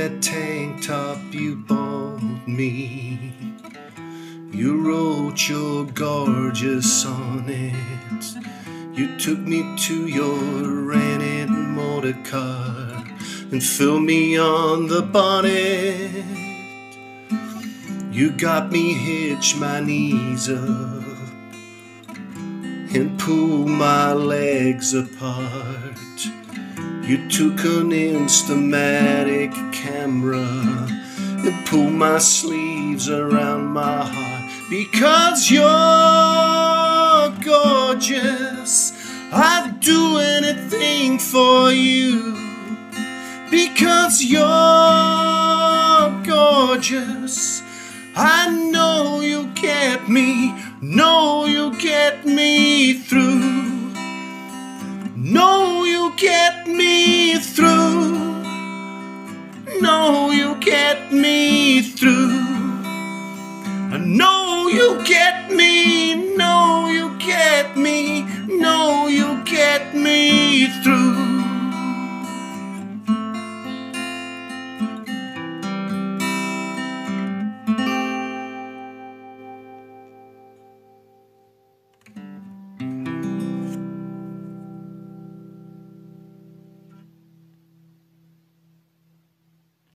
that tank top you bought me. You wrote your gorgeous sonnet. You took me to your rented motor car and filled me on the bonnet. You got me hitch my knees up and pull my legs apart. You took an Instamatic camera and pulled my sleeves around my heart. Because you're gorgeous, I'd do anything for you. Because you're gorgeous, I know you'll get me, know you'll get me through. Know you'll get me through. Know you'll get me through. I know you'll get